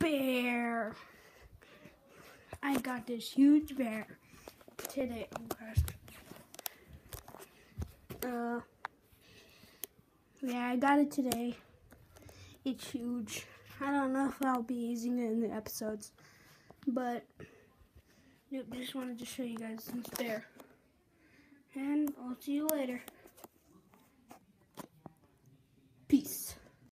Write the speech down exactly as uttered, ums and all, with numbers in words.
bear. I got this huge bear today. Uh, yeah, I got it today. It's huge. I don't know if I'll be using it in the episodes, but yep, just wanted to show you guys this bear. And I'll see you later. Peace.